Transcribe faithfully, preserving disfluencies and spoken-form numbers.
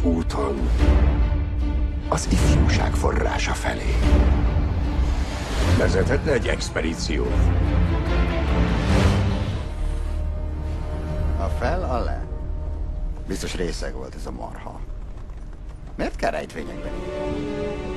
úton az ifjúság forrása felé. Vezethetne egy expedíciót. A fel, a le. Biztos részeg volt ez a marha. Miért kell rejtvényekben?